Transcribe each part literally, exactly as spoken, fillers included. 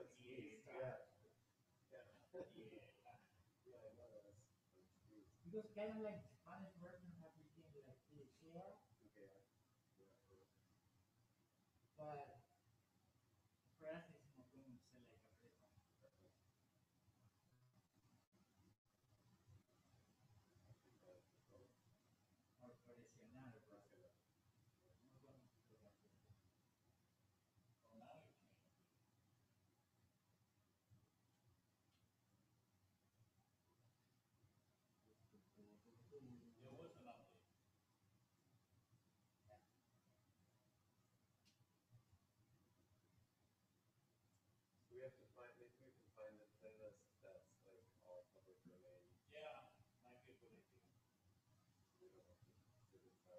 Yeah. Yeah. Yeah, I know that's because kind of like Spanish version have became like the share, okay. Yeah. But for us it's more common to say like a prepa or tradicional, right? Muy bueno. So we have to find, maybe we can find a playlist that's like all public domain. Yeah, might be a good idea. We don't have to sit inside.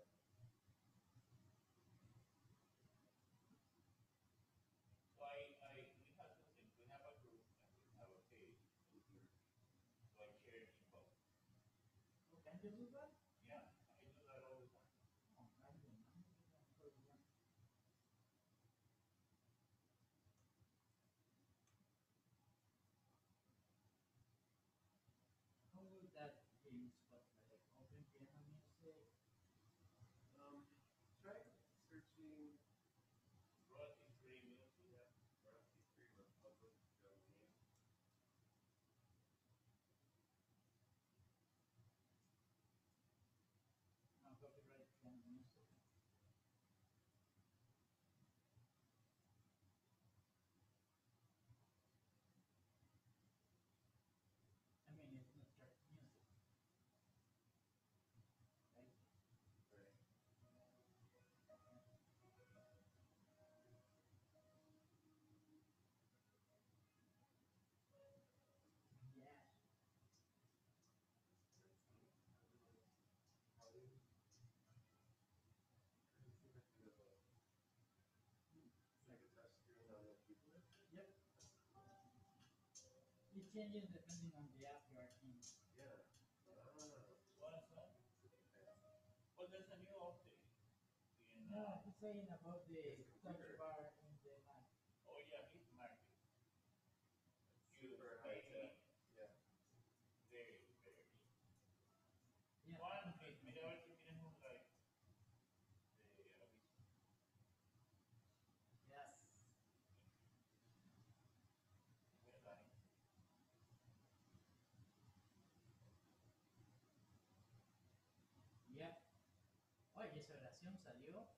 So I, I, we have two things. We have a group and we have a page. Mhm. So I share it in both. Oh, can you do that? Yeah, I do that all the time. Oh, I didn't know. How would that be spot like open piano music? Um, try searching royalty free music. Yeah, royalty free or public domain. No, copyright piano music. I mean, it's not just music, right? Right. Yeah. Like a touch screen on the keyboard? Yep. It changes depending on the app you are in. Yeah. Ah. What is that? Well, there's a new update. In, no, uh, he's saying about the touch bar in the Mac. Oh yeah, he's Mac. Super high tech. Yeah. Very, very. Yeah. One, mira a ver si tienes un like. Yes. Yeah. Oye, esa oración salió.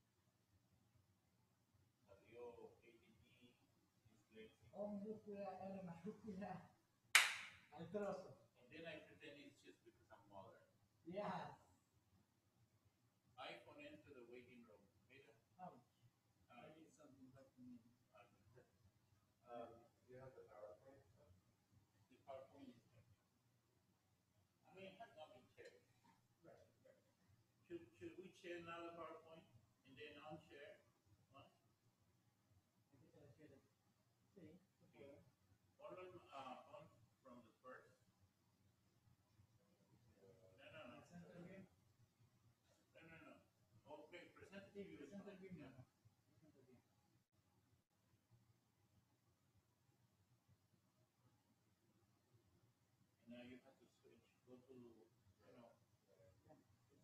Salió A T T, Dyslexic. Oh, minúscula, L mayúscula. Al trozo. And then I pretend it's just because I'm modern. Yes. iPhone enter the waiting room. Mira. Ouch. Uh, I need something like me. Um, do you have the PowerPoint stuff? The PowerPoint is there. I mean, it has not been checked. Right, right. Should, should we share now the PowerPoint and then unshare? What? I think I should have. See. Okay. One, uh, one from the first. No, no, no. Present the view. No, no, no. Okay, present the view. Present the view. Yeah. Present the view. And now you have to switch. Go to, you know. Yeah.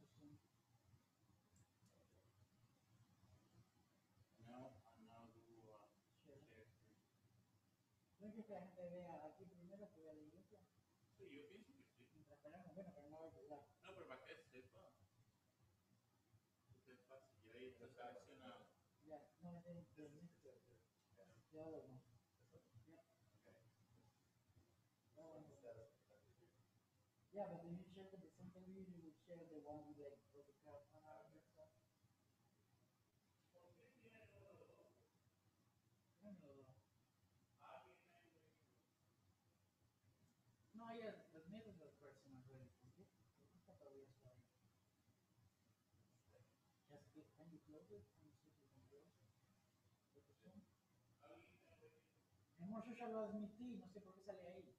Now, and now do uh, share. Share screen. No es que la gente vea aquí primero que vea la iglesia. Sí, yo pienso que sí. Mientras esperamos, bueno, pero no va a ayudar. No, pero para que sepa. Que sepa si ya está seleccionado. Ya, no me tienen que decir. Ya lo no. Yeah. Okay. Um, yeah, but when you share the center view, you will share the one with like all the crap on our stuff. No, yeah, the middle of the person already. Está todavía suave. Just get, can you close it? Can you see if you can close it? Mi amor, yo ya lo admití, no sé por qué sale ahí.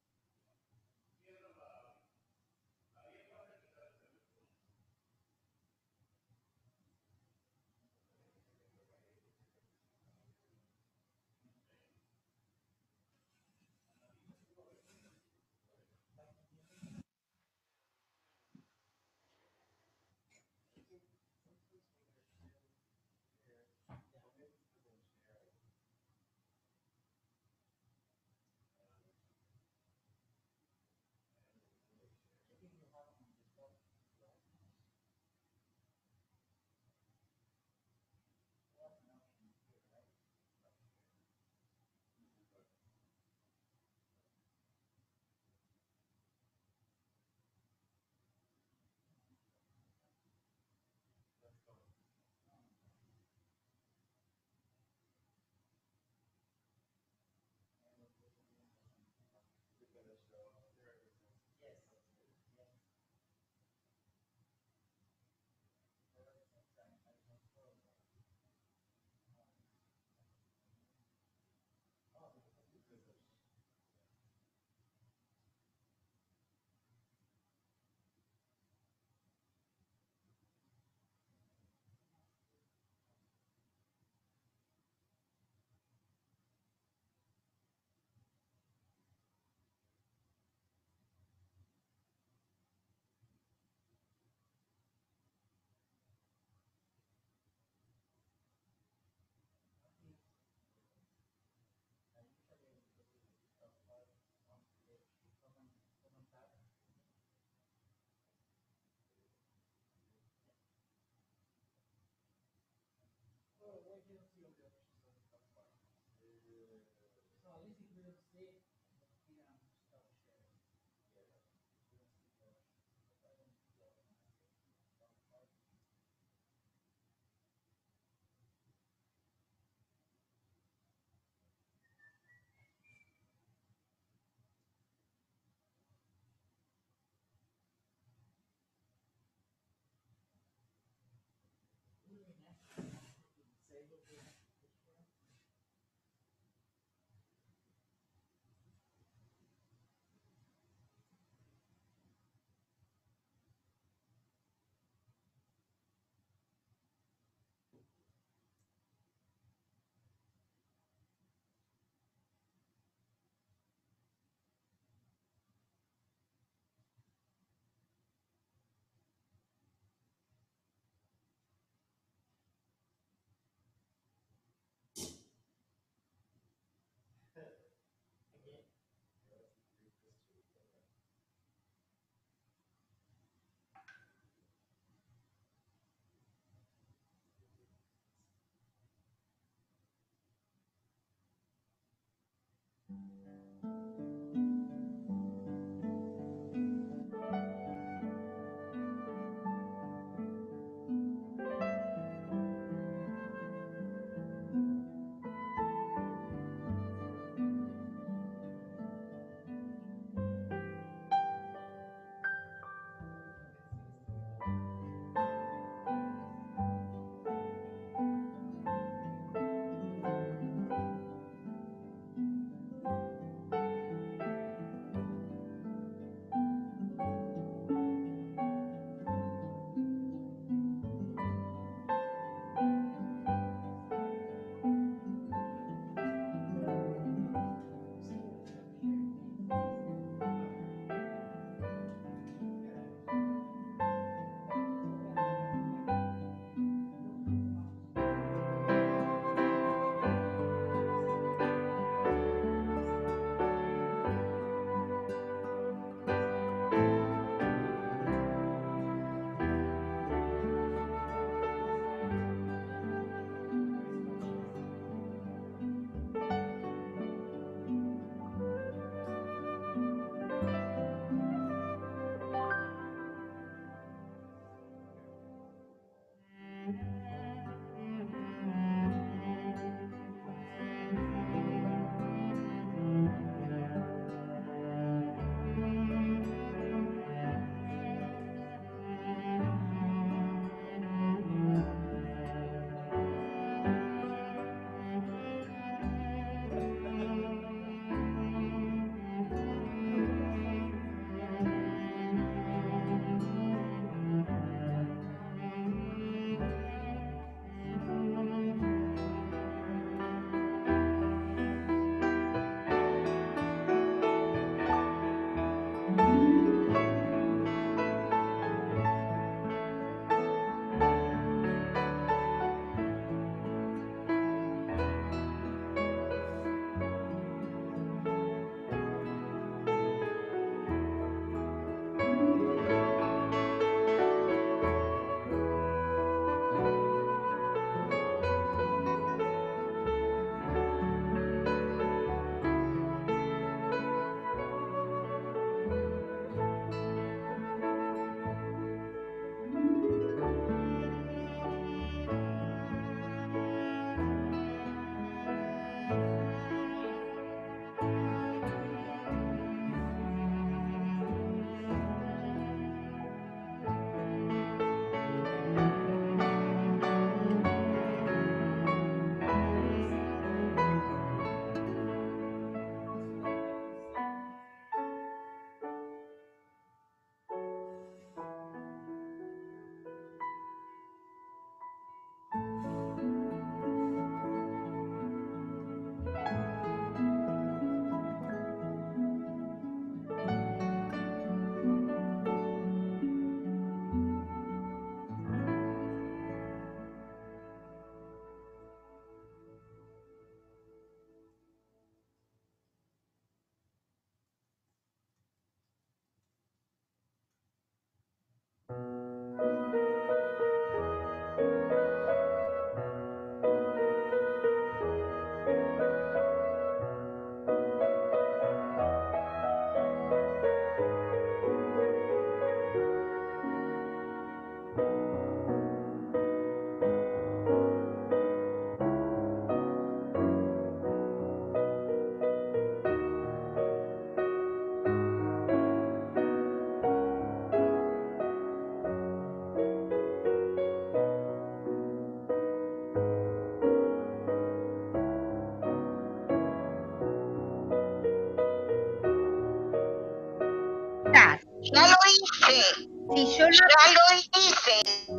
Ya lo hice. Si yo no... Ya lo hice.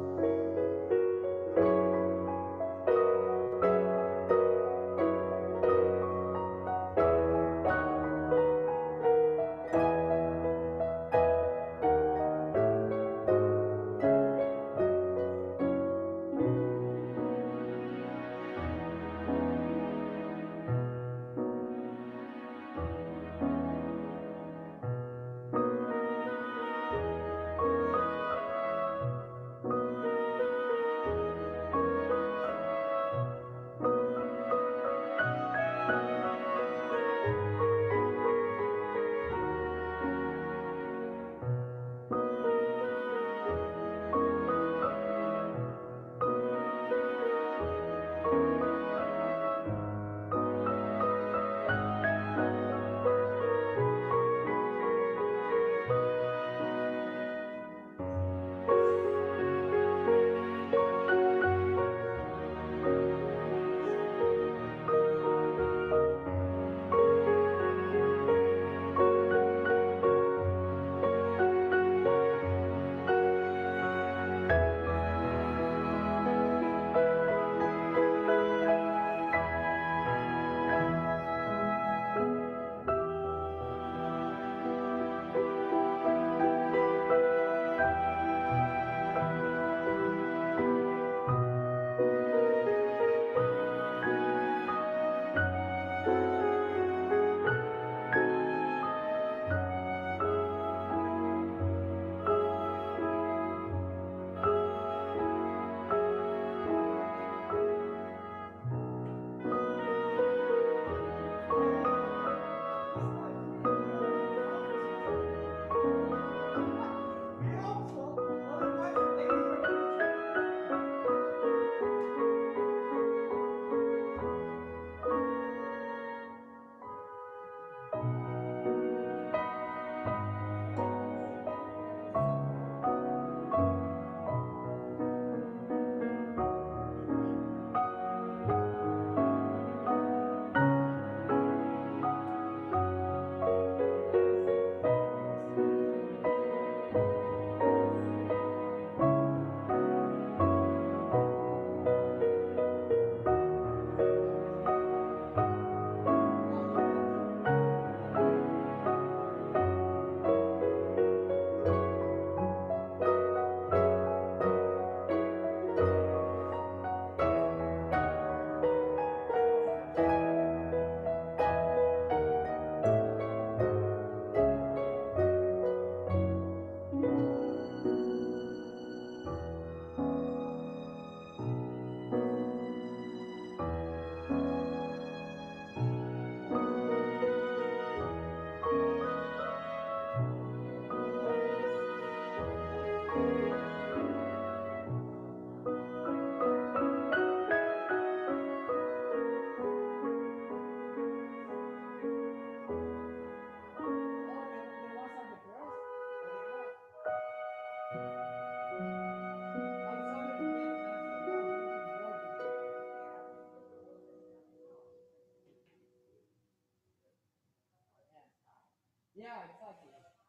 Yeah, exactly.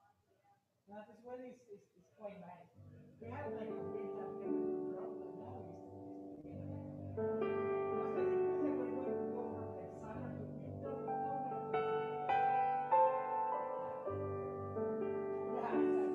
Now this one is, is, is quite nice. We have like a great time getting from, but now it's, it's together. Because like if we're going to go from like Sana to Victor, you know, like, yeah, exactly.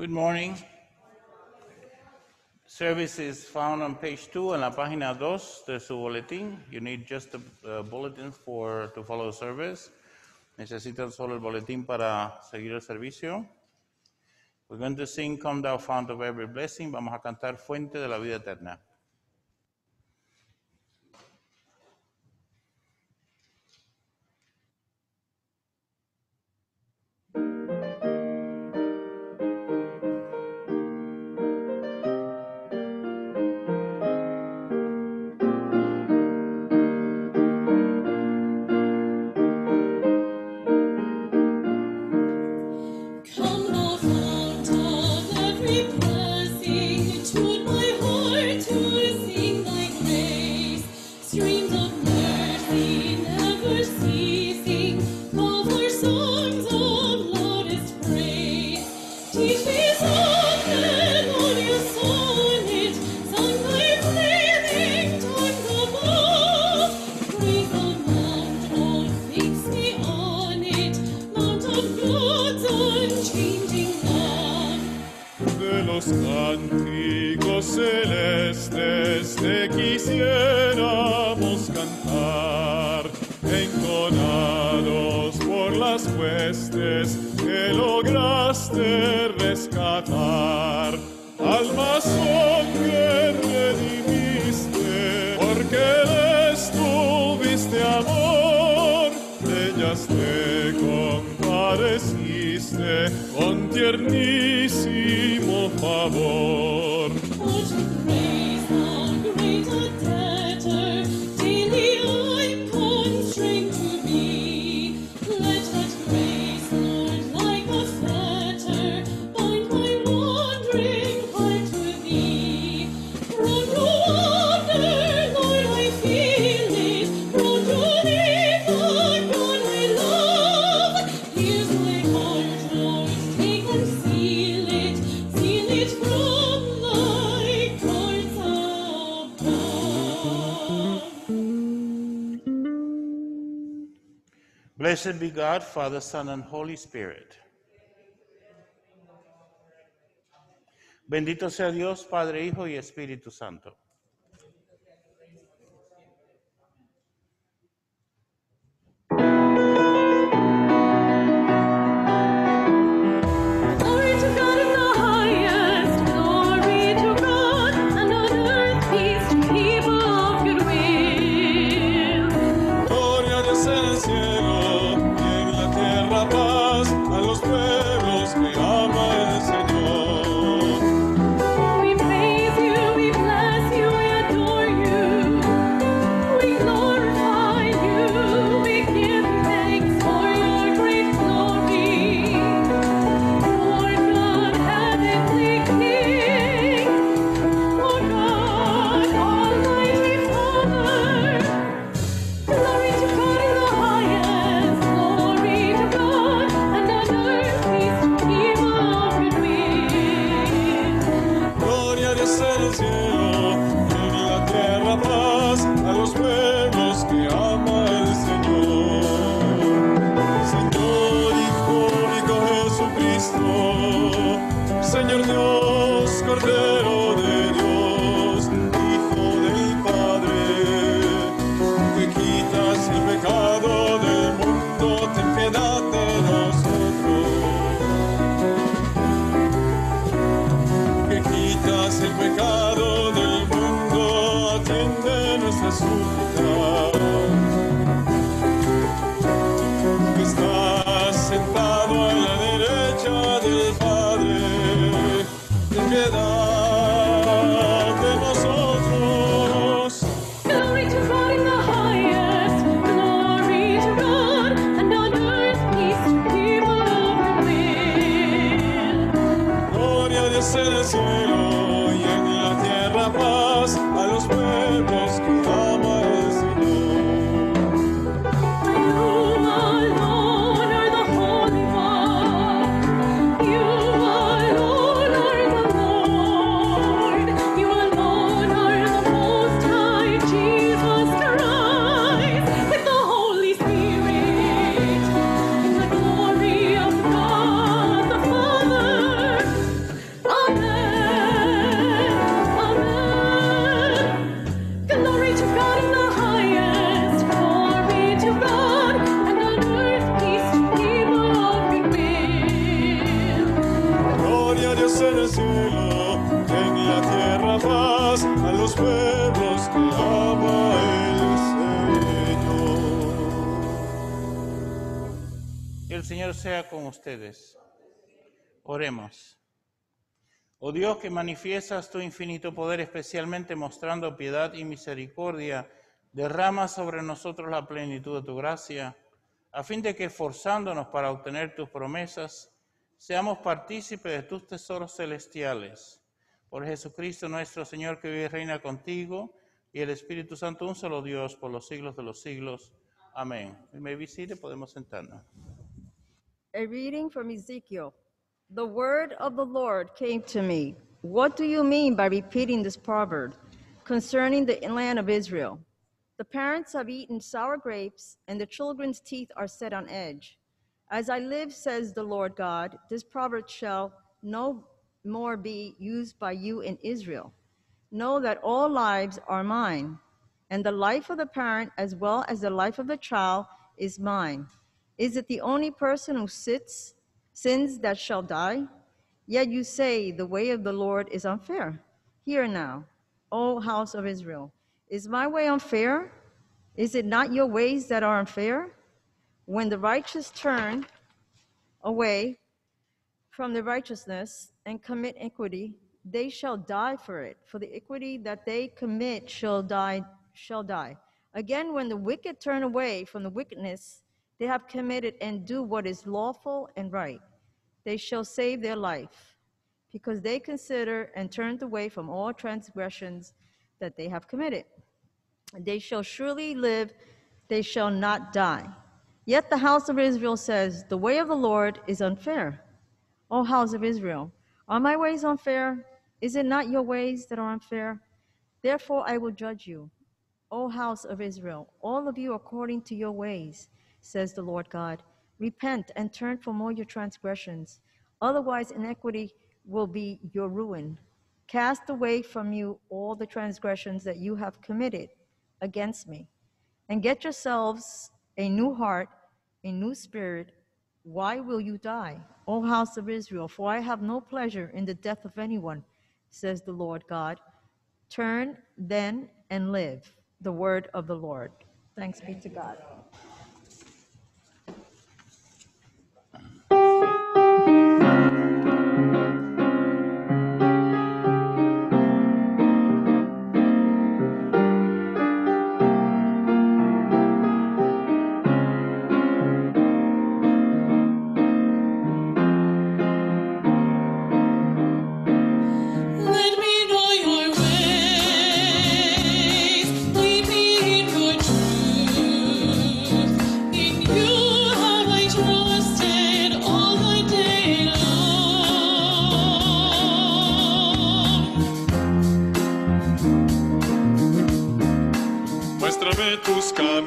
Good morning. Service is found on page two, en la página dos de su boletín. You need just the uh, bulletin for to follow the service. Necesitan solo el boletín para seguir el servicio. We're going to sing Come Thou Fount of Every Blessing. Vamos a cantar Fuente de la Vida Eterna. Celestes te quisiéramos cantar, entonados por las huestes que lograste rescatar. Almas son que redimiste, porque les tuviste amor, ellas te compadeciste con tiernísimo favor. Blessed be God, Father, Son, and Holy Spirit. Bendito sea Dios, Padre, Hijo y Espíritu Santo. We praise you, we bless you. El Señor sea con ustedes. Oremos. Oh Dios, que manifiestas tu infinito poder, especialmente mostrando piedad y misericordia, derrama sobre nosotros la plenitud de tu gracia, a fin de que, esforzándonos para obtener tus promesas, seamos partícipes de tus tesoros celestiales. Por Jesucristo nuestro Señor, que vive y reina contigo, y el Espíritu Santo, un solo Dios, por los siglos de los siglos. Amén. Me visite, podemos sentarnos. A reading from Ezekiel. The word of the Lord came to me. What do you mean by repeating this proverb concerning the land of Israel? The parents have eaten sour grapes, and the children's teeth are set on edge. As I live, says the Lord God, this proverb shall no more be used by you in Israel. Know that all lives are mine, and the life of the parent as well as the life of the child is mine. Is it the only person who sits, sins that shall die? Yet you say the way of the Lord is unfair. Hear now, O house of Israel, is my way unfair? Is it not your ways that are unfair? When the righteous turn away from the righteousness and commit iniquity, they shall die for it. For the iniquity that they commit shall die, shall die. Again, when the wicked turn away from the wickedness they have committed and do what is lawful and right, they shall save their life, because they consider and turned away from all transgressions that they have committed. They shall surely live, they shall not die. Yet the house of Israel says, the way of the Lord is unfair. O house of Israel, are my ways unfair? Is it not your ways that are unfair? Therefore I will judge you, O house of Israel, all of you according to your ways, says the Lord God. Repent and turn from all your transgressions. Otherwise iniquity will be your ruin. Cast away from you all the transgressions that you have committed against me, and get yourselves a new heart, a new spirit. Why will you die, O house of Israel? For I have no pleasure in the death of anyone, says the Lord God. Turn then and live. The word of the Lord. Thanks be to God. Muéstrame tus caminos,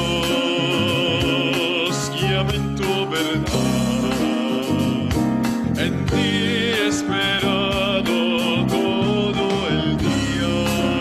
guíame en tu verdad. En ti he esperado todo el día.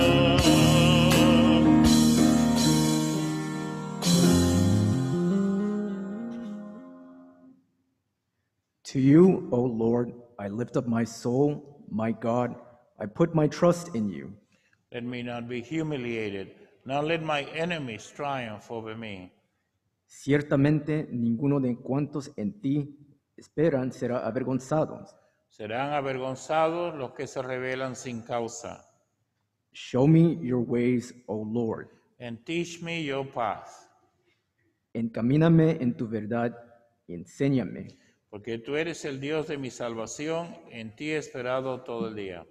To you, O Lord, I lift up my soul, my God, I put my trust in you. Let me not be humiliated. Now let my enemies triumph over me. Ciertamente ninguno de cuantos en ti esperan será avergonzado. Serán avergonzados los que se rebelan sin causa. Show me your ways, O Lord. And teach me your path. Encamíname en tu verdad y enséñame. Porque tú eres el Dios de mi salvación, en ti he esperado todo el día.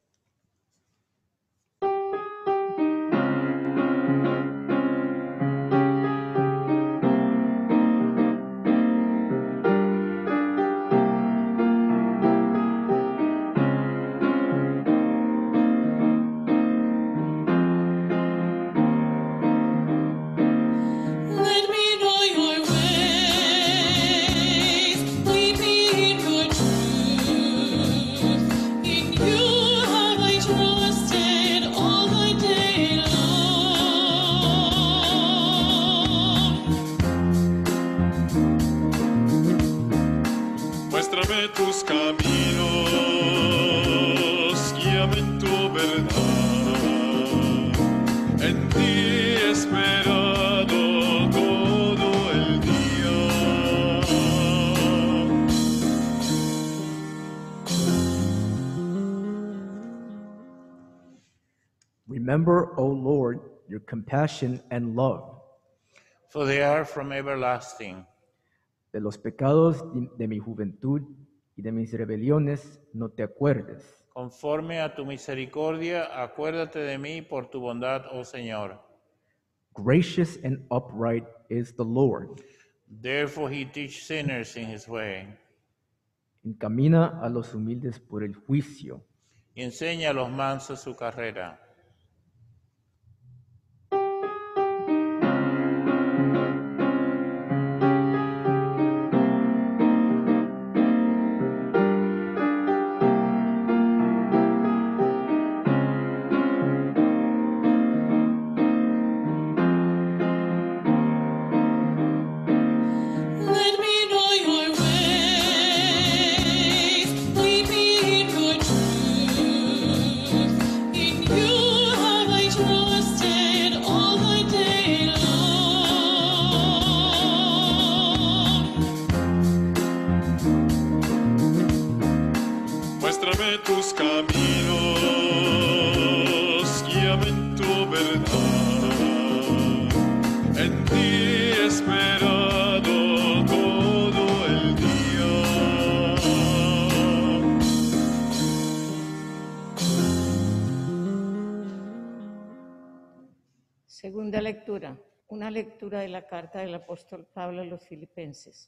Muéstrame tus caminos, guíame en tu verdad. En ti he esperado todo el día. Remember, O Lord, your compassion and love. For they are from everlasting. De los pecados de, de mi juventud y de mis rebeliones no te acuerdes. Conforme a tu misericordia, acuérdate de mí por tu bondad, oh Señor. Gracious and upright is the Lord. Therefore he teach sinners in his way. Encamina a los humildes por el juicio. Y enseña a los mansos su carrera. Let me know your ways, lead me in your truth. In you have I trusted all the day long. Muéstrame tus caminos, guíame en tu verdad. En ti he esperado todo el día. Segunda lectura, una lectura de la carta del apóstol Pablo a los Filipenses.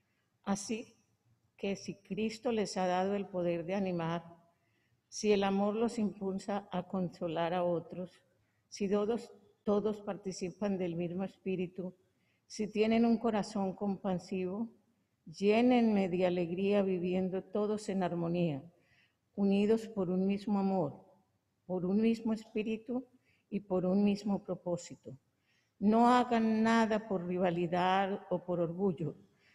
Así que si Cristo les ha dado el poder de animar, si el amor los impulsa a consolar a otros, si todos, todos participan del mismo espíritu, si tienen un corazón compasivo, llénenme de alegría viviendo todos en armonía, unidos por un mismo amor, por un mismo espíritu y por un mismo propósito. No hagan nada por rivalidad o por orgullo,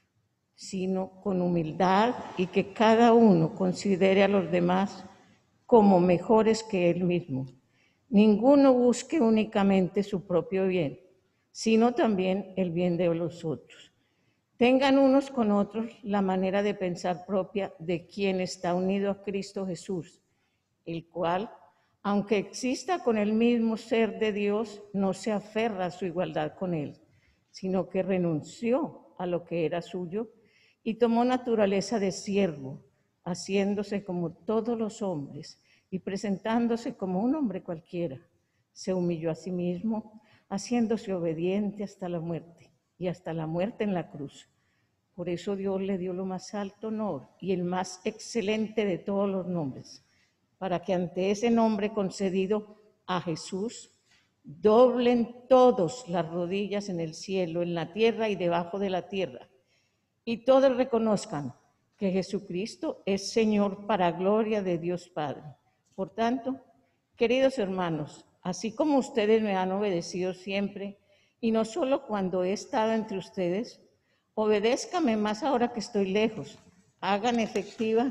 sino con humildad, y que cada uno considere a los demás como mejores que él mismo. Ninguno busque únicamente su propio bien, sino también el bien de los otros. Tengan unos con otros la manera de pensar propia de quien está unido a Cristo Jesús, el cual, aunque exista con el mismo ser de Dios, no se aferra a su igualdad con él, sino que renunció a lo que era suyo y tomó naturaleza de siervo, haciéndose como todos los hombres y presentándose como un hombre cualquiera. Se humilló a sí mismo, haciéndose obediente hasta la muerte, y hasta la muerte en la cruz. Por eso Dios le dio lo más alto honor y el más excelente de todos los nombres, para que ante ese nombre concedido a Jesús, doblen todos las rodillas en el cielo, en la tierra y debajo de la tierra, y todos reconozcan que Jesucristo es Señor para gloria de Dios Padre. Por tanto, queridos hermanos, así como ustedes me han obedecido siempre, y no solo cuando he estado entre ustedes, obedézcame más ahora que estoy lejos. Hagan efectiva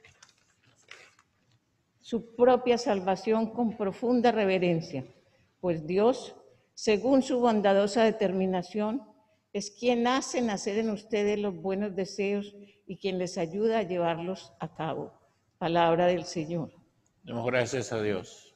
su propia salvación con profunda reverencia, pues Dios, según su bondadosa determinación, es quien hace nacer en ustedes los buenos deseos y quien les ayuda a llevarlos a cabo. Palabra del Señor. Demos gracias a Dios.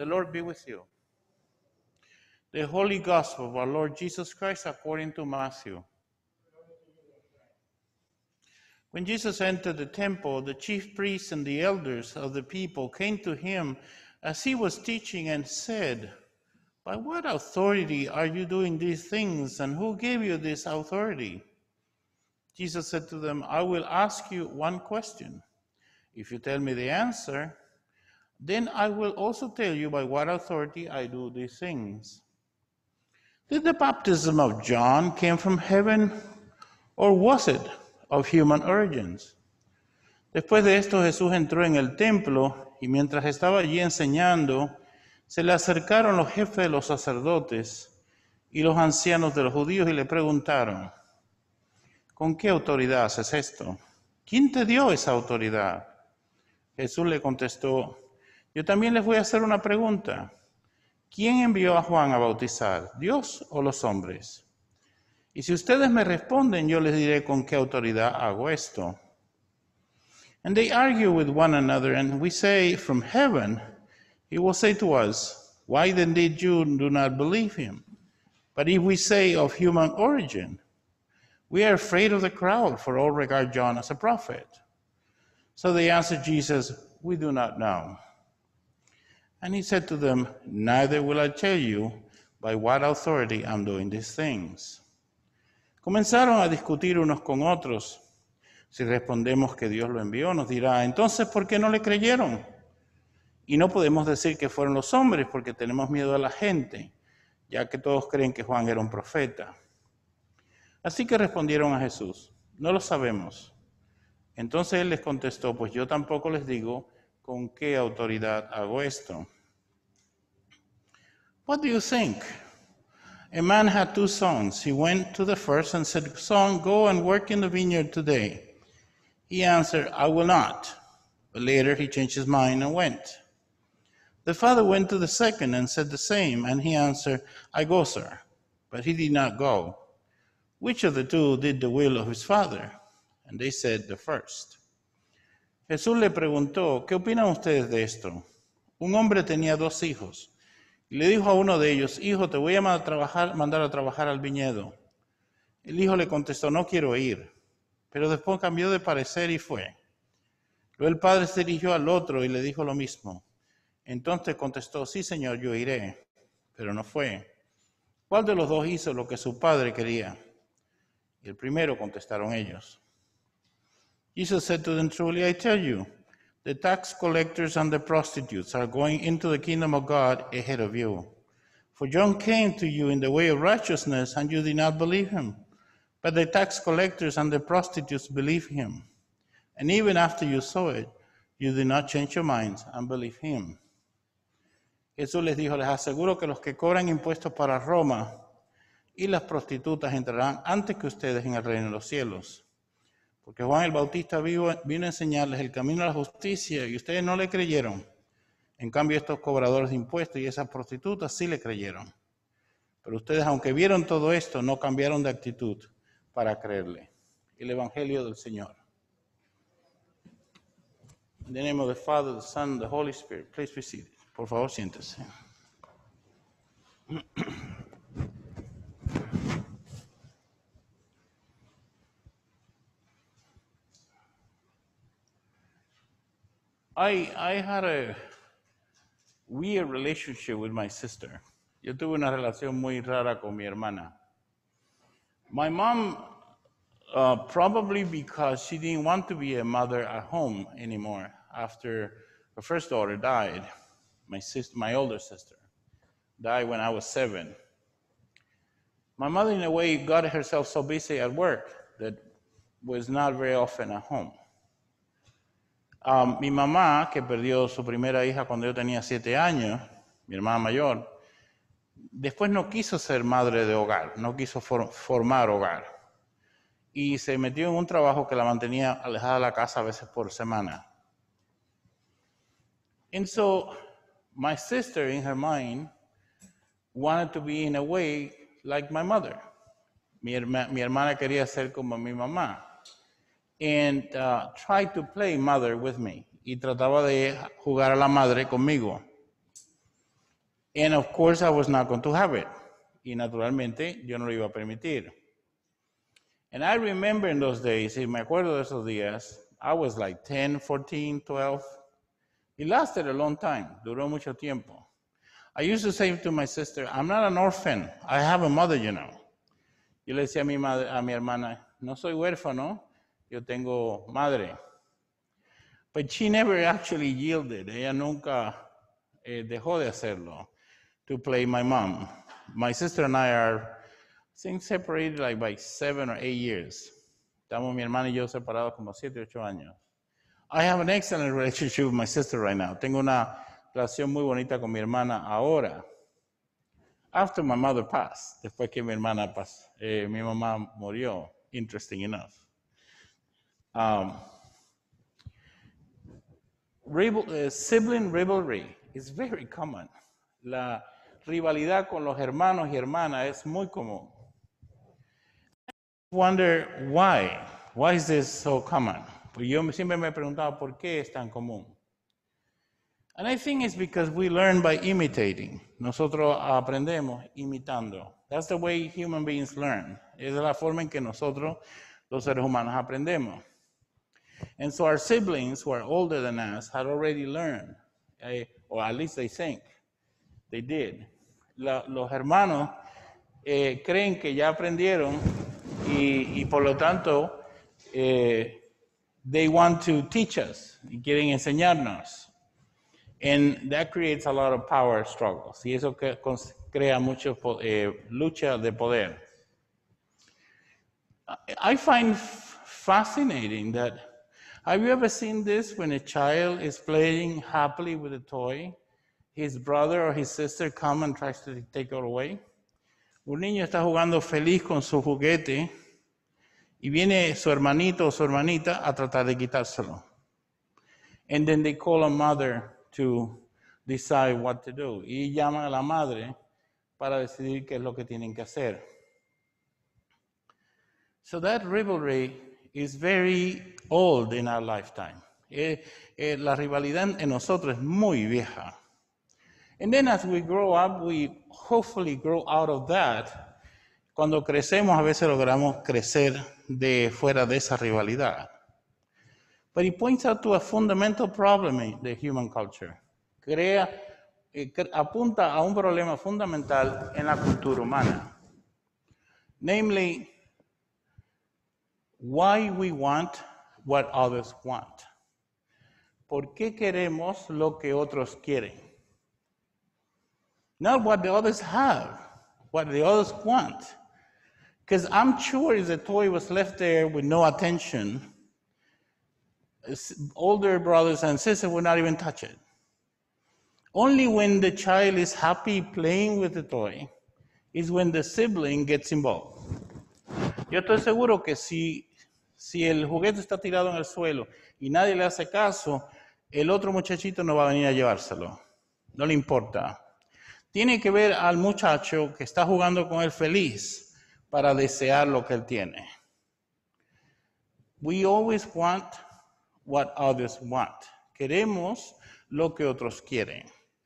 Lord be with you. The Holy Gospel of our Lord Jesus Christ according to Matthew. When Jesus entered the temple, the chief priests and the elders of the people came to him as he was teaching and said, "By what authority are you doing these things, and who gave you this authority?" Jesus said to them, "I will ask you one question. If you tell me the answer, then I will also tell you by what authority I do these things. Did the baptism of John came from heaven, or was it of human origins?" Después de esto, Jesús entró en el templo, y mientras estaba allí enseñando, se le acercaron los jefes de los sacerdotes y los ancianos de los judíos y le preguntaron, ¿con qué autoridad haces esto? ¿Quién te dio esa autoridad? Jesús le contestó, yo también les voy a hacer una pregunta. ¿Quién envió a Juan a bautizar, Dios o los hombres? Y si ustedes me responden, yo les diré con qué autoridad hago esto. And they argue with one another, and we say, from heaven. He will say to us, why then did you do not believe him? But if we say of human origin, we are afraid of the crowd, for all regard John as a prophet. So they answered Jesus, we do not know. And he said to them, neither will I tell you by what authority I'm doing these things. Comenzaron a discutir unos con otros. Si respondemos que Dios lo envió, nos dirá, entonces, ¿por qué no le creyeron? Y no podemos decir que fueron los hombres porque tenemos miedo a la gente, ya que todos creen que Juan era un profeta. Así que respondieron a Jesús, no lo sabemos. Entonces él les contestó, pues yo tampoco les digo con qué autoridad hago esto. What do you think? A man had two sons. He went to the first and said, son, go and work in the vineyard today. He answered, I will not. But later he changed his mind and went. The father went to the second and said the same, and he answered, I go, sir. But he did not go. Which of the two did the will of his father? And they said, the first. Jesús le preguntó, ¿qué opinan ustedes de esto? Un hombre tenía dos hijos. Y le dijo a uno de ellos, hijo, te voy a mandar a trabajar, mandar a trabajar al viñedo. El hijo le contestó, no quiero ir. Pero después cambió de parecer y fue. Luego el padre se dirigió al otro y le dijo lo mismo. Entonces contestó, sí, señor, yo iré. Pero no fue. ¿Cuál de los dos hizo lo que su padre quería? Y el primero, contestaron ellos. Jesus said to them, truly I tell you, the tax collectors and the prostitutes are going into the kingdom of God ahead of you. For John came to you in the way of righteousness, and you did not believe him. But the tax collectors and the prostitutes believed him. And even after you saw it, you did not change your minds and believe him. Jesús les dijo, les aseguro que los que cobran impuestos para Roma y las prostitutas entrarán antes que ustedes en el reino de los cielos. Porque Juan el Bautista vino a enseñarles el camino a la justicia y ustedes no le creyeron. En cambio, estos cobradores de impuestos y esas prostitutas sí le creyeron. Pero ustedes, aunque vieron todo esto, no cambiaron de actitud para creerle. El Evangelio del Señor. In the name of the Father, the Son, and the Holy Spirit. Please be seated. Por favor, siéntese. I, I had a weird relationship with my sister. Yo tuve una relación muy rara con mi hermana. My mom, uh, probably because she didn't want to be a mother at home anymore after her first daughter died, my sister, my older sister, died when I was seven. My mother, in a way, got herself so busy at work that was not very often at home. Um, mi mamá, que perdió su primera hija cuando yo tenía siete años, mi hermana mayor, después no quiso ser madre de hogar, no quiso for, formar hogar. Y se metió en un trabajo que la mantenía alejada de la casa a veces por semana. And so, my sister, in her mind, wanted to be in a way like my mother. Mi, herma, mi hermana quería ser como mi mamá. And uh, tried to play mother with me. Y trataba de jugar a la madre conmigo. And of course, I was not going to have it. Y naturalmente, yo no lo iba a permitir. And I remember in those days, y me acuerdo de esos días, I was like ten, fourteen, twelve. It lasted a long time, duró mucho tiempo. I used to say to my sister, I'm not an orphan, I have a mother, you know. Yo le decía a mi, madre, a mi hermana, no soy huérfano, yo tengo madre. But she never actually yielded, ella nunca eh, dejó de hacerlo, to play my mom. My sister and I are, I think, separated like by seven or eight years. Estamos mi hermana y yo separados como siete, ocho años. I have an excellent relationship with my sister right now. Tengo una relación muy bonita con mi hermana ahora. After my mother passed, después que mi hermana pasó, eh, mi mamá murió, interesting enough. Um, rival, uh, sibling rivalry is very common. La rivalidad con los hermanos y hermanas es muy común. Wonder why? Why is this so common? Pues yo siempre me he preguntado por qué es tan común. And I think it's because we learn by imitating. Nosotros aprendemos imitando. That's the way human beings learn. Es la forma en que nosotros, los seres humanos, aprendemos. And so our siblings who are older than us had already learned, eh, or at least they think they did. La, los hermanos eh, creen que ya aprendieron y, y por lo tanto eh, they want to teach us y quieren enseñarnos. And that creates a lot of power struggles. Y eso que, crea mucha eh, lucha de poder. I find fascinating that, have you ever seen this when a child is playing happily with a toy, his brother or his sister come and tries to take it away? Un niño está jugando feliz con su juguete y viene su hermanito o su hermanita a tratar de quitárselo. And then they call a mother to decide what to do. Y llaman a la madre para decidir qué es lo que tienen que hacer. So that rivalry is very old in our lifetime. Eh, eh, la rivalidad en nosotros es muy vieja. And then as we grow up, we hopefully grow out of that. Cuando crecemos, a veces logramos crecer de fuera de esa rivalidad. But he points out to a fundamental problem in the human culture. Crea, eh, apunta a un problema fundamental en la cultura humana. Namely, why we want what others want. ¿Por qué queremos lo que otros quieren? Not what the others have, what the others want. Because I'm sure if the toy was left there with no attention, older brothers and sisters would not even touch it. Only when the child is happy playing with the toy is when the sibling gets involved. Yo estoy seguro que si, si el juguete está tirado en el suelo y nadie le hace caso, el otro muchachito no va a venir a llevárselo. No le importa. Tiene que ver al muchacho que está jugando con él feliz para desear lo que él tiene. We always want what others want. Queremos lo que otros quieren.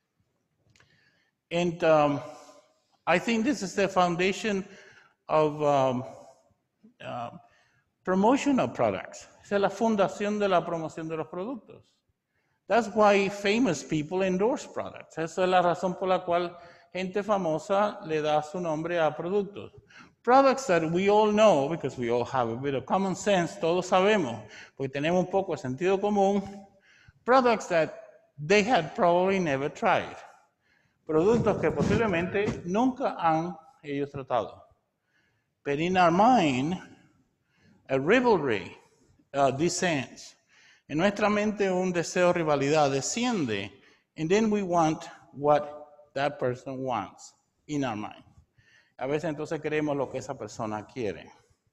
And um, I think this is the foundation of um, uh, promotion of products. Esa es la fundación de la promoción de los productos. That's why famous people endorse products. Esa es la razón por la cual gente famosa le da su nombre a productos. Products that we all know, because we all have a bit of common sense, todos sabemos, porque tenemos un poco de sentido común. Products that they had probably never tried. Productos que posiblemente nunca han ellos tratado. But in our mind, a rivalry uh, descends. En nuestra mente un deseo de rivalidad desciende, and then we want what that person wants in our mind. A veces entonces queremos lo que esa persona quiere.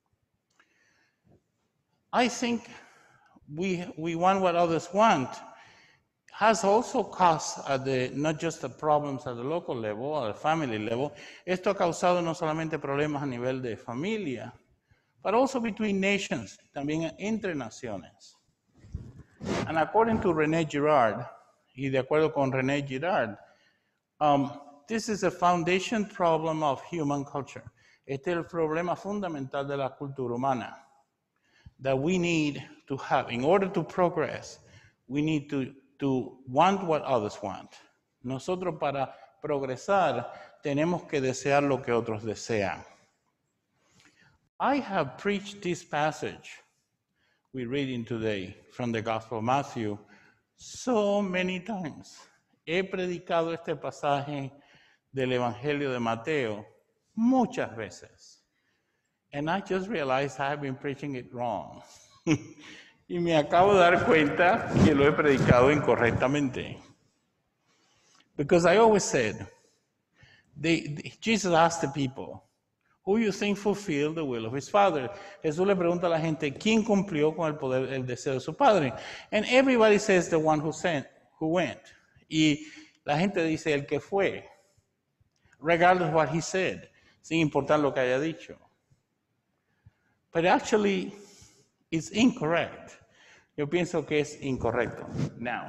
I think we, we want what others want has also caused at the, not just the problems at the local level or the family level. Esto ha causado no solamente problemas a nivel de familia, but also between nations, también entre naciones. And according to René Girard, y de acuerdo con René Girard, um, this is a foundation problem of human culture. Este es el problema fundamental de la cultura humana. That we need to have, in order to progress, we need to, to want what others want. Nosotros para progresar tenemos que desear lo que otros desean. I have preached this passage we're reading today from the Gospel of Matthew so many times. He predicado este pasaje del Evangelio de Mateo muchas veces. And I just realized I have been preaching it wrong. Y me acabo de dar cuenta que lo he predicado incorrectamente. Because I always said, they, they, Jesus asked the people, who you think fulfilled the will of his Father? Jesús le pregunta a la gente, ¿quién cumplió con el poder, el deseo de su Padre? And everybody says the one who sent, who went. Y la gente dice el que fue, regardless of what he said, sin importar lo que haya dicho. But actually, it's incorrect. Yo pienso que es incorrecto. Now,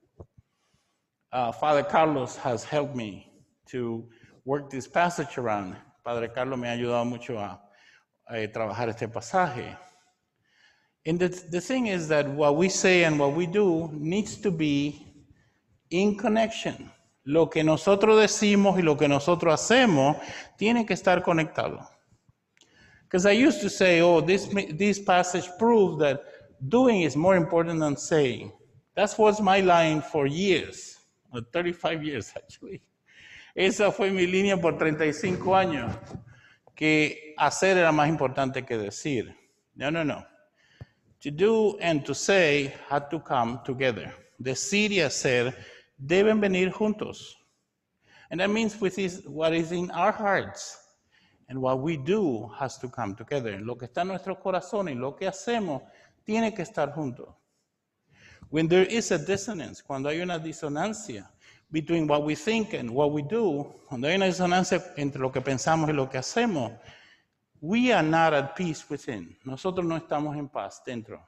uh, Father Carlos has helped me to work this passage around. Padre Carlos me ha ayudado mucho a, a trabajar este pasaje. And the, the thing is that what we say and what we do needs to be in connection. Lo que nosotros decimos y lo que nosotros hacemos tiene que estar conectado. Because I used to say, oh, this, this passage proves that doing is more important than saying. That was my line for years, or thirty-five years actually. Esa fue mi línea por treinta y cinco años, que hacer era más importante que decir. No, no, no. To do and to say had to come together. Decir y hacer deben venir juntos. And that means with this, what is in our hearts. And what we do has to come together. Lo que está en nuestros corazones y lo que hacemos tiene que estar juntos. When there is a dissonance, cuando hay una disonancia between what we think and what we do, cuando hay una disonancia entre lo que pensamos y lo que hacemos, we are not at peace within. Nosotros no estamos en paz dentro.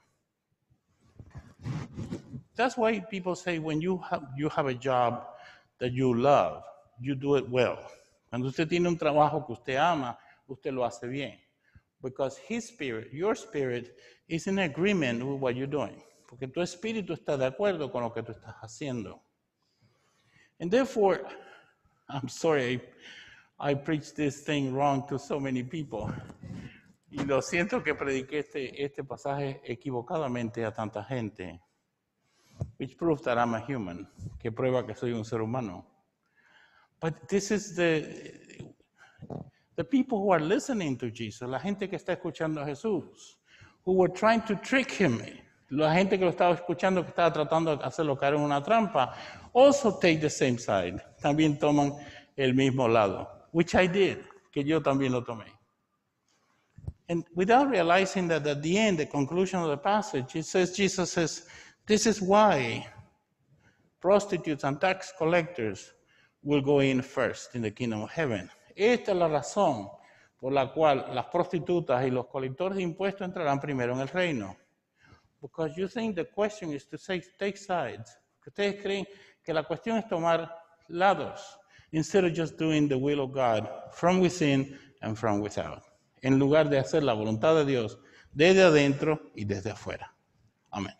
That's why people say when you have, you have a job that you love, you do it well. Cuando usted tiene un trabajo que usted ama, usted lo hace bien. Because his spirit, your spirit, is in agreement with what you're doing. Porque tu espíritu está de acuerdo con lo que tú estás haciendo. And therefore, I'm sorry, I, I preached this thing wrong to so many people. Y lo siento que prediqué este, este pasaje equivocadamente a tanta gente. Which proves that I'm a human, que prueba que soy un ser humano. But this is the, the people who are listening to Jesus, la gente que está escuchando a Jesús, who were trying to trick him, la gente que lo estaba escuchando, que estaba tratando de hacerlo caer en una trampa, also take the same side, también toman el mismo lado, which I did, que yo también lo tomé. And without realizing that at the end, the conclusion of the passage, it says, Jesus says, this is why prostitutes and tax collectors will go in first in the kingdom of heaven. Esta es la razón por la cual las prostitutas y los colectores de impuestos entrarán primero en el reino. Because you think the question is to say, take sides. Ustedes creen que la cuestión es tomar lados, instead of just doing the will of God from within and from without. En lugar de hacer la voluntad de Dios desde adentro y desde afuera. Amén.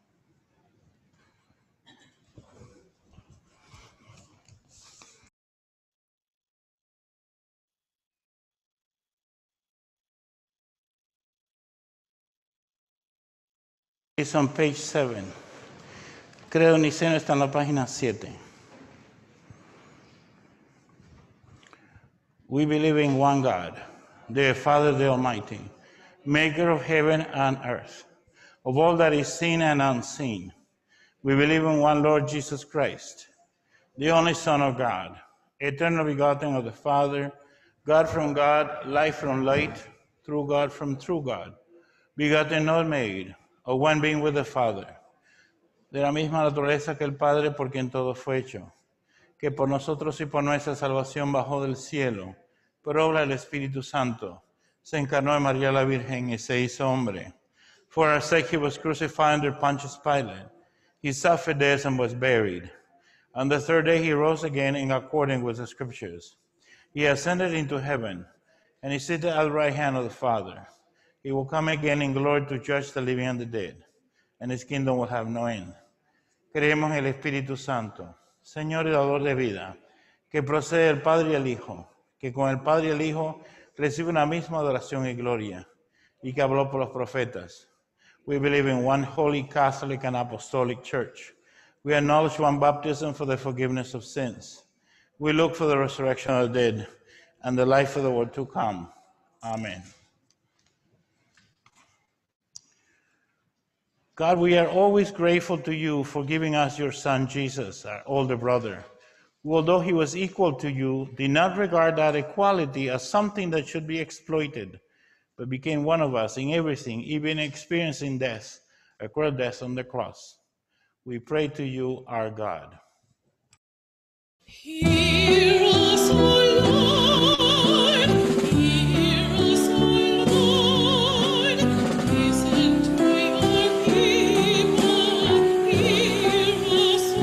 It's on page seven. Creo Niceno está en la página siete. We believe in one God, the Father, the Almighty, maker of heaven and earth, of all that is seen and unseen. We believe in one Lord Jesus Christ, the only Son of God, eternal begotten of the Father, God from God, light from light, true God from true God, begotten, not made, of one being with the Father, de la misma naturaleza que el Padre, por quien todo fue hecho, que por nosotros y por nuestra salvación bajó del cielo, por obra del Espíritu Santo, se encarnó en María la Virgen y se hizo hombre. For our sake he was crucified under Pontius Pilate. He suffered death and was buried. On the third day he rose again in accordance with the scriptures. He ascended into heaven, and is seated at the right hand of the Father. He will come again in glory to judge the living and the dead, and his kingdom will have no end. Creemos en el Espíritu Santo, Señor y dador de vida, que procede del Padre y el Hijo, que con el Padre y el Hijo recibe una misma adoración y gloria, y que habló por los profetas. We believe in one holy Catholic and Apostolic Church. We acknowledge one baptism for the forgiveness of sins. We look for the resurrection of the dead and the life of the world to come. Amen. God, we are always grateful to you for giving us your son, Jesus, our older brother, who, although he was equal to you, did not regard that equality as something that should be exploited, but became one of us in everything, even experiencing death, a cruel death on the cross. We pray to you, our God. Hear us, O Lord, hear us, O Lord, listen to your people, hear us, O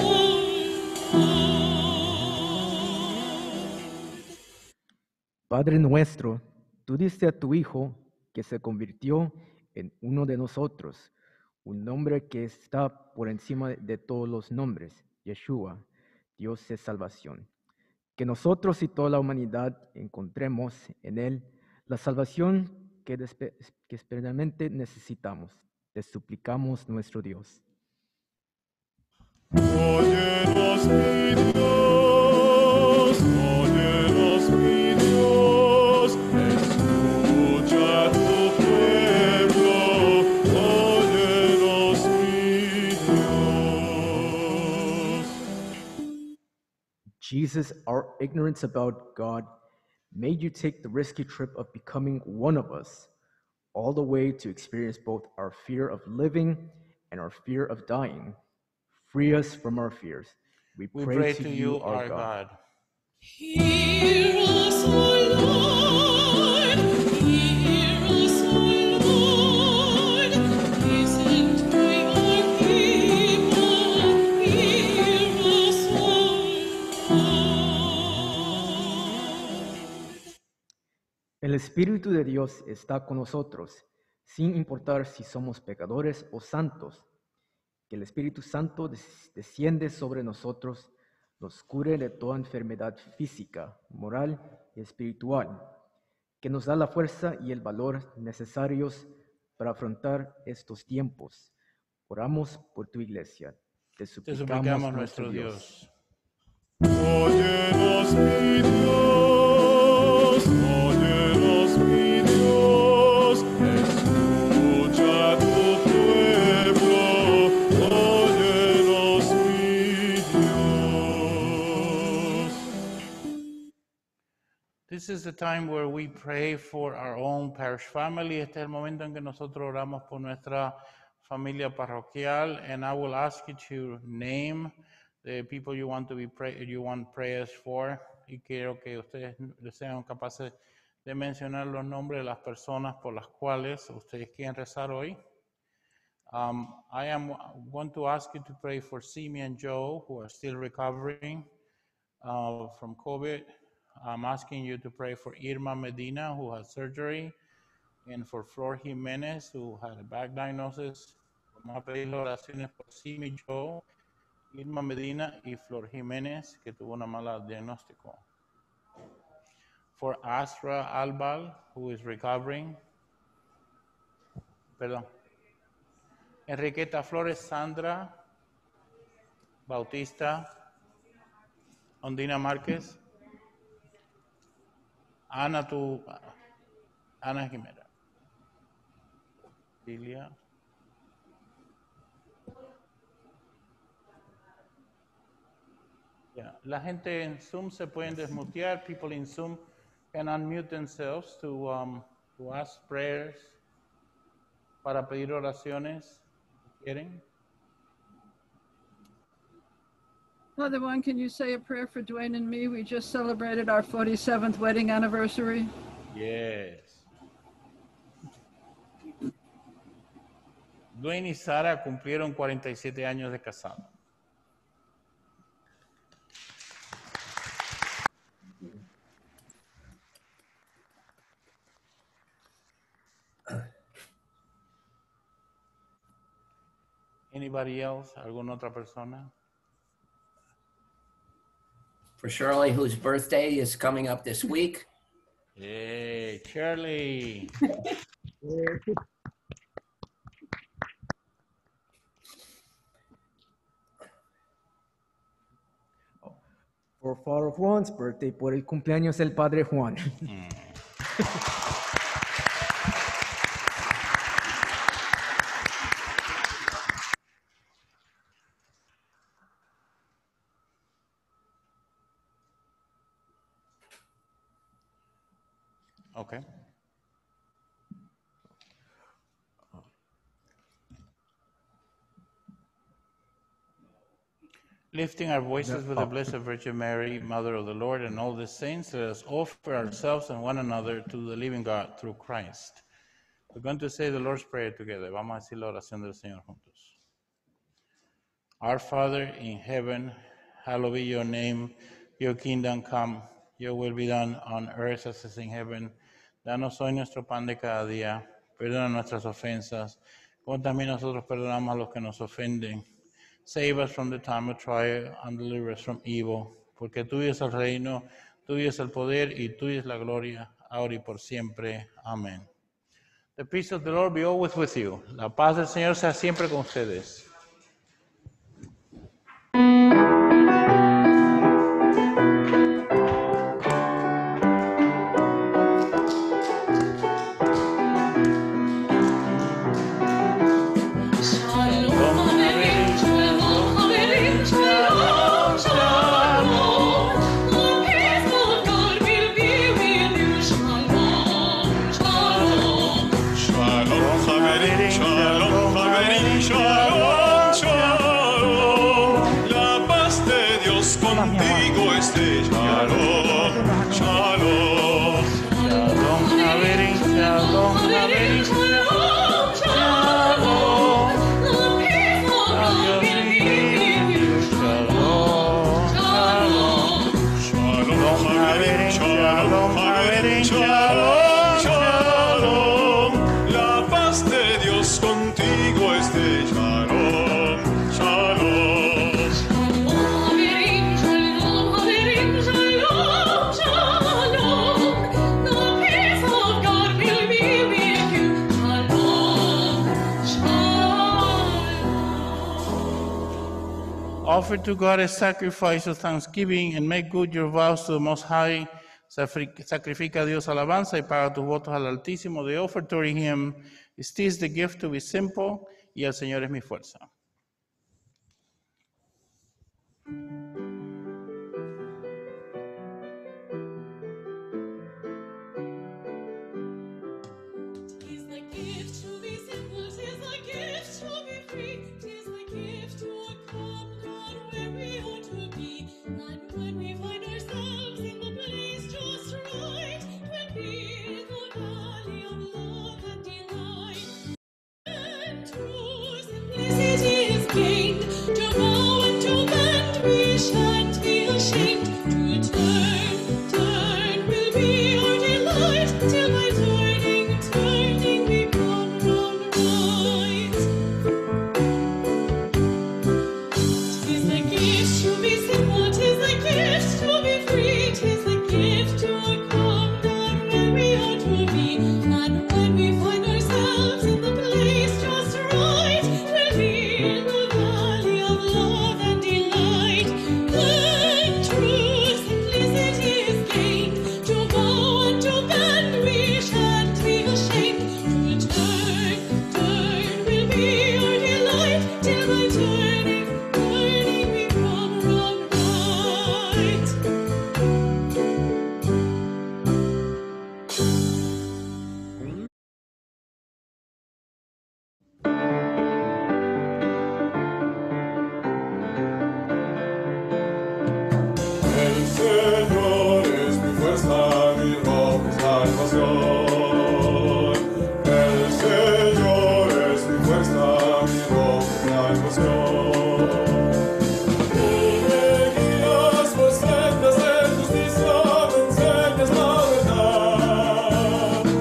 Lord. Padre nuestro, tú diste a tu Hijo que se convirtió en uno de nosotros, un nombre que está por encima de todos los nombres, Yeshua, Dios de salvación. Que nosotros y toda la humanidad encontremos en Él la salvación que, despe- que especialmente necesitamos. Te suplicamos, nuestro Dios. Óyenos, mi Dios, óyenos, mi Dios, escucha a tu pueblo, óyenos, mi Dios. Jesus, our ignorance about God made you take the risky trip of becoming one of us, all the way to experience both our fear of living and our fear of dying. Free us from our fears. We We pray, pray to, to you, our God. Hear us, O Lord, hear us, O Lord, listen to your people, hear us, O Lord. El Espíritu de Dios está con nosotros, sin importar si somos pecadores o santos. Que el Espíritu Santo des- desciende sobre nosotros, nos cure de toda enfermedad física, moral y espiritual, que nos da la fuerza y el valor necesarios para afrontar estos tiempos. Oramos por tu iglesia. Te Te suplicamos, suplicamos, nuestro nuestro Dios. Dios. Óyenos, mi Dios, óyenos, mi Dios, escucha a tu pueblo, óyenos, mi Dios. This is the time where we pray for our own parish family. Este es el momento en que nosotros oramos por nuestra familia parroquial, and I will ask you to name the people you want to be pray, you want prayers for, y quiero que ustedes sean capaces de mencionar los nombres de las personas por las cuales ustedes quieren rezar hoy. Um, I am want to ask you to pray for Simi and Joe, who are still recovering uh, from COVID. I'm asking you to pray for Irma Medina, who had surgery, and for Flor Jimenez, who had a back diagnosis. Vamos a pedir oraciones por Simi Joe, Irma Medina y Flor Jimenez, que tuvo una mala diagnóstico. For Astra Albal, who is recovering. Perdón. Enriqueta Flores Sandra Bautista, Ondina Márquez, Ana, tu, Ana Jimena, Lilia. Yeah. La gente en Zoom se pueden desmutear. People in Zoom can unmute themselves to, um, to ask prayers, para pedir oraciones, si quieren. Father One, can you say a prayer for Dwayne and me? We just celebrated our forty-seventh wedding anniversary. Yes. Dwayne y Sara cumplieron cuarenta y siete años de casado. Anybody else? ¿Alguna otra persona? For Shirley, whose birthday is coming up this week. Hey, Shirley. For Father Juan's birthday, por el cumpleaños del Padre Juan. Mm. Okay. Lifting our voices with the Blessed Virgin Mary, Mother of the Lord, and all the saints, let us offer ourselves and one another to the living God through Christ. We're going to say the Lord's Prayer together. Vamos a decir la oración del Señor juntos. Our Father in heaven, hallowed be your name. Your kingdom come. Your will be done on earth as it is in heaven. Danos hoy nuestro pan de cada día. Perdona nuestras ofensas, como también nosotros perdonamos a los que nos ofenden. Save us from the time of trial and deliver us from evil. Porque tuyo es el reino, tuyo es el poder y tuya es la gloria, ahora y por siempre. Amén. The peace of the Lord be always with you. La paz del Señor sea siempre con ustedes. Offer to God a sacrifice of thanksgiving and make good your vows to the Most High. Sacrifica a Dios alabanza y paga tus votos al Altísimo. The offertory hymn is this the gift to be simple, y el Señor es mi fuerza.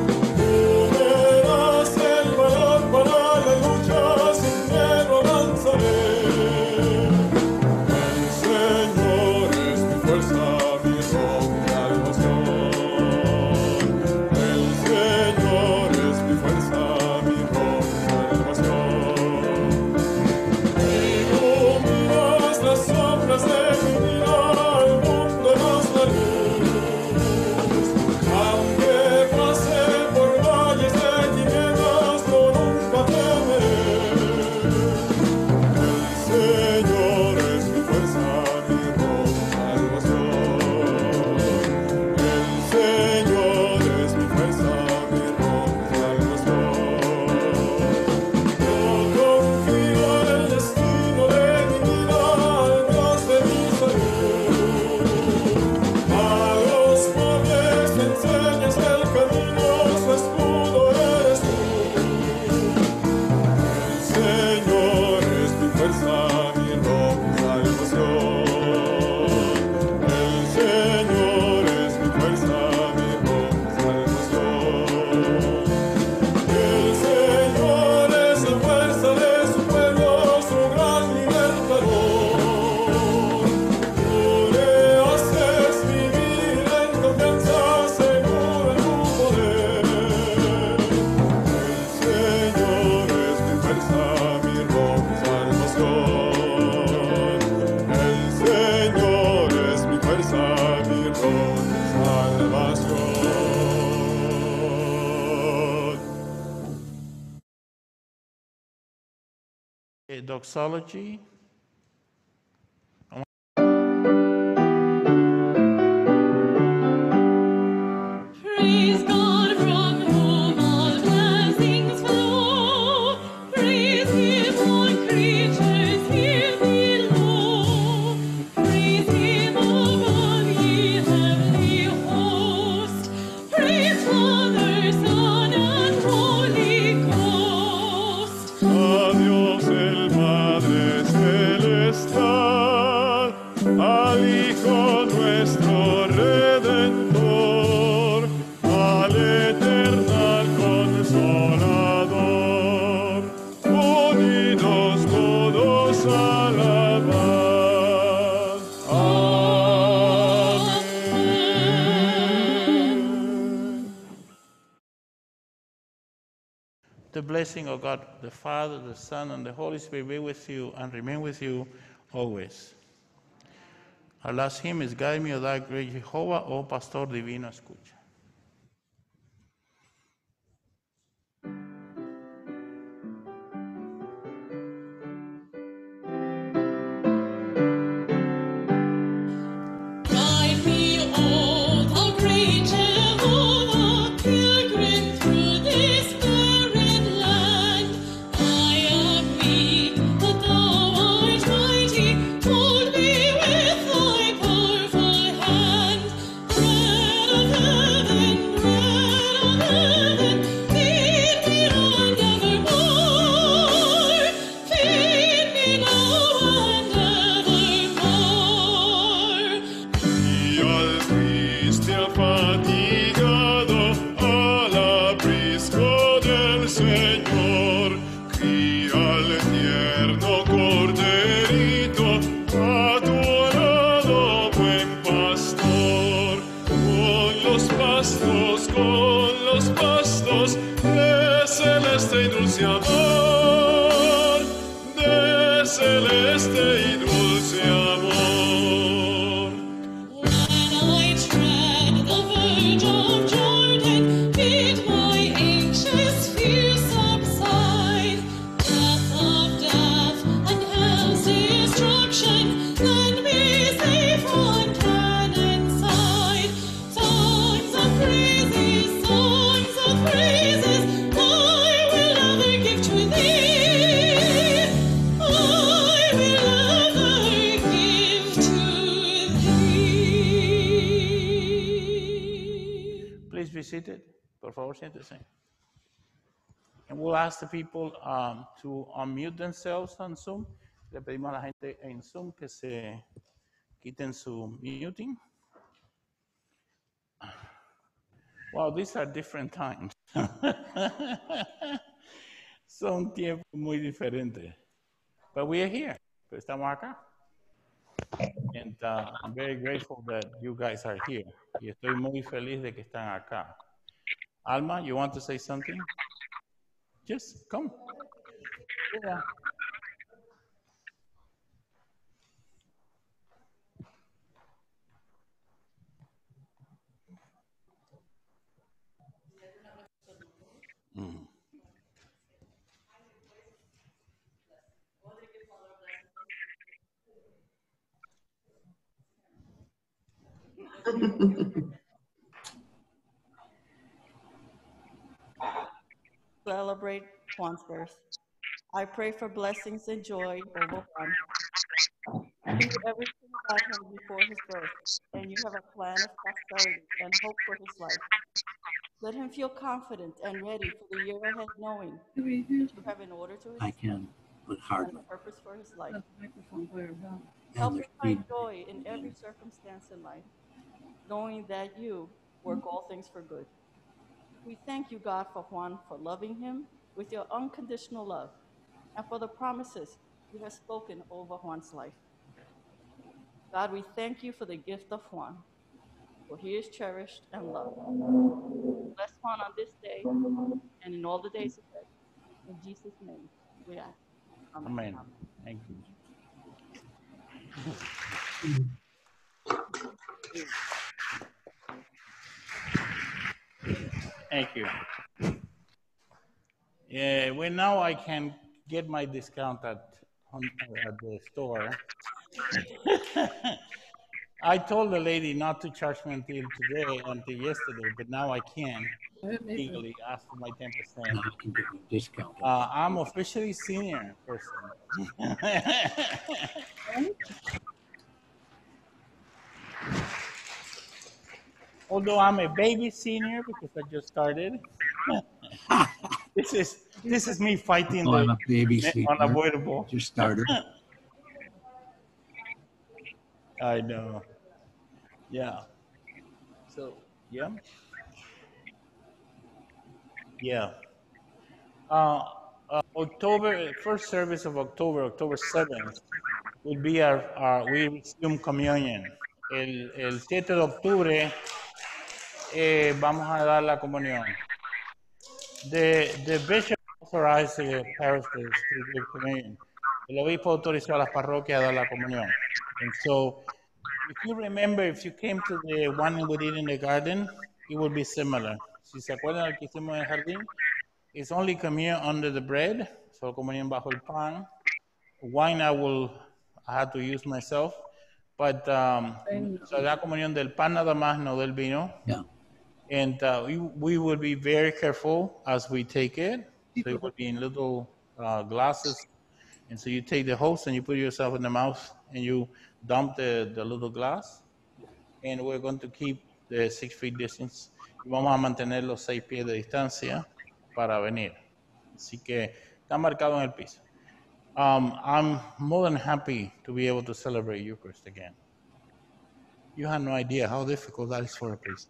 Tú me das el valor para la lucha sin miedo a lanzar. doxology. Praise God from whom all blessings flow. Praise Him, all creatures here below. Praise Him above, ye heavenly host. Praise Father, Son, and Holy Ghost. A Dios el Padre Celestial, al Hijo nuestro Redentor, al Eternal Consolador, unidos todos a la paz. Amén. The blessing of God, the Father, the Son, and the Holy Spirit be with you and remain with you always. Our last hymn is Guide me, O thou great Jehovah, oh Pastor Divino, escucha. Guide me, O thou great Jehovah, pilgrim through this barren land. I am weak, but thou art mighty. Hold me with thy powerful hand. Bread of heaven, bread of heaven, feed me now and evermore. Feed me now and evermore. Y al triste afatigado, al aprisco del Señor, cría al tierno corderito, a tu lado, buen pastor. Con los pastos, con los pastos, de celeste y dulce amor, de celeste y dulce amor. When I tread the verge of Jordan, bid my anxious fears subside. Death of death and hell's destruction, land me safe on Canaan's side. Songs of praises, songs of praises, I will ever give to thee. I will ever give to thee. Please be seated. Por favor, siéntese. And we'll ask the people um, to unmute themselves on Zoom. Le pedimos a la gente en Zoom que se quiten su muting. Wow, these are different times. Son tiempos muy diferentes. But we are here. Pero estamos acá. And uh, I'm very grateful that you guys are here. Y estoy muy feliz de que están acá. Alma, you want to say something? Just come. Yeah. Mm. Celebrate Juan's birth. I pray for blessings and joy over Juan. You knew everything about him before his birth, and you have a plan of prosperity and hope for his life. Let him feel confident and ready for the year ahead, knowing that you have an order to his I can, but and hardly. a purpose for his life. Microphone clear, huh? Help And him there's find joy in every circumstance in life, knowing that you work all things for good. We thank you, God, for Juan, for loving him with your unconditional love, and for the promises you have spoken over Juan's life. God, we thank you for the gift of Juan, for he is cherished and loved. Bless Juan on this day and in all the days ahead. In Jesus' name, we ask. Amen. Thank you. Thank you. Yeah, well, now I can get my discount at on, at the store. I told the lady not to charge me until today, until yesterday, but now I can legally ask for my ten percent. Now I can give you a discount. Uh, I'm officially senior person. Although I'm a baby senior because I just started. this is this is me fighting Oh, I'm the a baby senior. unavoidable. Just started. I know. Yeah. So yeah. Yeah. Uh, uh, October first service of October, October seventh, will be our, our we resume communion. El, el siete de octubre eh, vamos a dar la comunión. The, the bishop authorized the parishes to give communion. El obispo autorizó a las parroquias a dar la comunión. And so, if you remember, if you came to the one we did in the garden, it would be similar. Si se acuerdan del que hicimos en el jardín, it's only communion under the bread, so comunión bajo el pan. Wine I will, I had to use myself, but um, so la comunión del pan nada más, no del vino. Yeah. And uh, we, we will be very careful as we take it. So it will be in little uh, glasses. And so you take the host and you put yourself in the mouth and you dump the, the little glass. And we're going to keep the six feet distance. Y vamos a mantener los seis pies de distancia para venir. Así que está marcado en el piso. Um, I'm more than happy to be able to celebrate Eucharist again. You have no idea how difficult that is for a priest.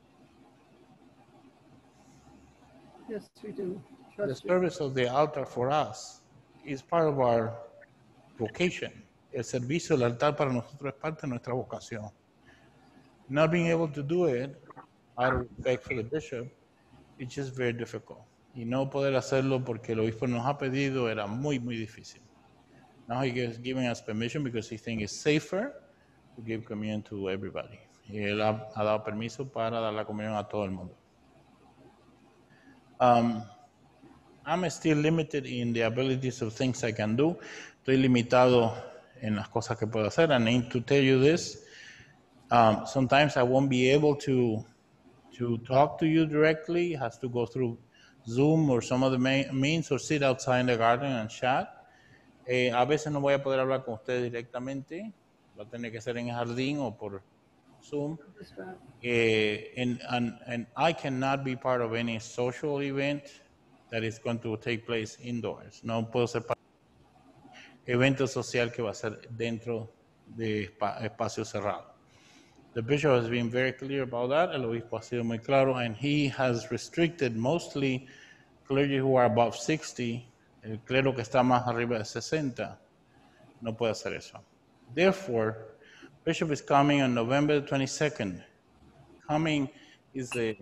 Yes, we do. The Trust you. service of the altar for us is part of our vocation. El servicio del altar para nosotros es parte de nuestra vocación. Not being able to do it out of respect for the bishop, it's just very difficult. Y no poder hacerlo porque el obispo nos ha pedido era muy, muy difícil. Now he is giving us permission because he thinks it's safer to give communion to everybody. Y él ha, ha dado permiso para dar la comunión a todo el mundo. Um, I'm still limited in the abilities of things I can do. Estoy limitado en las cosas que puedo hacer. I need to tell you this. Um, sometimes I won't be able to to talk to you directly. It has to go through Zoom or some other means or sit outside in the garden and chat. Eh, a veces no voy a poder hablar con ustedes directamente. Va a tener que ser en el jardín o por Zoom. Eh, and, and, and I cannot be part of any social event that is going to take place indoors. No puedo ser parte de evento social que va a ser dentro de espacio cerrado. The bishop has been very clear about that. El obispo ha sido muy claro, and he has restricted mostly clergy who are above sixty. El clero que está más arriba de sesenta no puede hacer eso. Therefore, bishop is coming on November twenty-second. Coming is the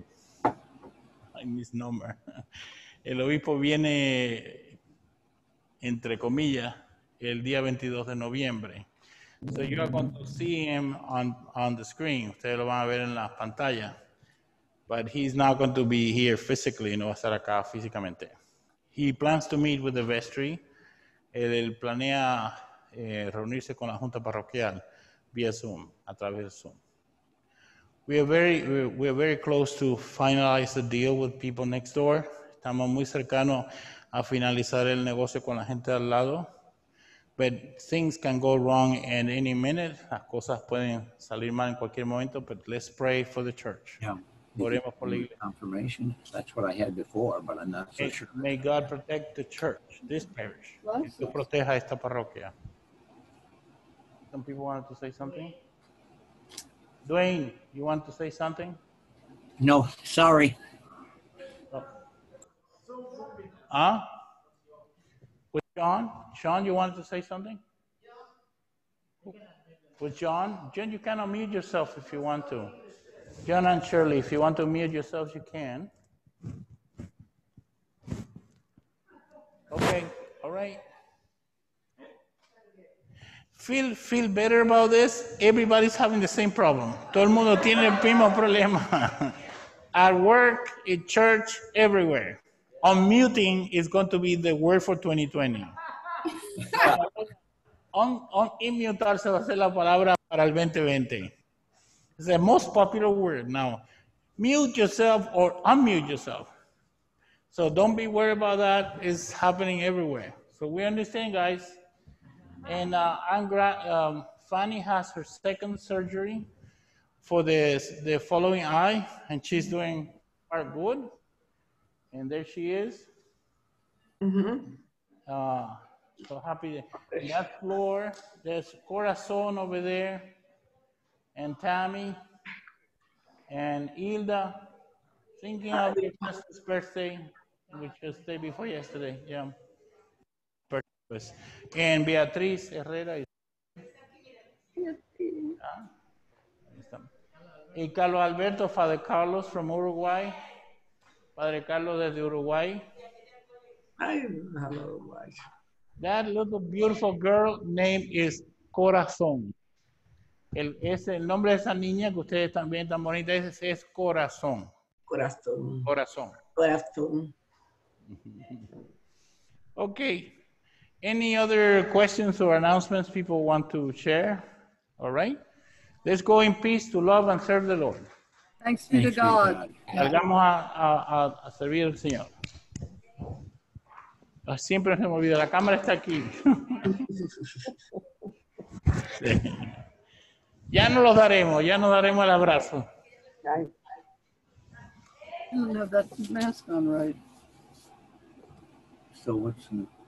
I misnomer. El obispo viene entre comillas el día veintidós de noviembre. So you are going to see him on, on the screen. Ustedes lo van a ver en la pantalla. But he's not going to be here physically. No va a estar acá físicamente. He plans to meet with the vestry. Él planea eh, reunirse con la junta parroquial vía Zoom, a través de Zoom. We are very, we are very close to finalize the deal with people next door. Estamos muy cercanos a finalizar el negocio con la gente al lado. But things can go wrong at any minute. Las cosas pueden salir mal en cualquier momento, but let's pray for the church. Yeah. Oremos por la iglesia. Confirmation. That's what I had before, but I'm not so May, sure. may God protect the church, this parish. Que Dios proteja esta parroquia. Some people wanted to say something? Dwayne, you want to say something? No, sorry. Huh? With John? Sean, you wanted to say something? With John? John, you can unmute yourself if you want to. John and Shirley, if you want to mute yourselves, you can. Okay, all right. Feel, feel better about this? Everybody's having the same problem. Todo el mundo tiene el mismo problema. At work, at church, everywhere. Unmuting is going to be the word for twenty twenty. un, un, inmutarse va a ser la palabra para el veinte veinte. It's the most popular word now. Mute yourself or unmute yourself. So don't be worried about that. It's happening everywhere. So we understand, guys. And uh, I'm glad um, Fanny has her second surgery for the, the following eye, and she's doing quite good. And there she is. Mm-hmm. Uh, so happy. In that floor, there's Corazon over there, and Tammy, and Hilda, thinking of your sister's birthday, which was the day before yesterday. Yeah. Birthday. And Beatriz Herrera. Ah, y Carlos Alberto, Father Carlos from Uruguay. Padre Carlos desde Uruguay. Hello, wife. That little beautiful girl name is Corazón. El, es el nombre de esa niña que ustedes también tan bonita es, es Corazón. Corazón. Corazón. Corazón. Okay. Any other questions or announcements people want to share? All right. Let's go in peace to love and serve the Lord. Thanks be to God. Salgamos a, a, a servir al Señor. Siempre se me olvida, la cámara está aquí. Sí. Ya no los daremos, ya nos daremos el abrazo. You don't have that mask on right. So what's in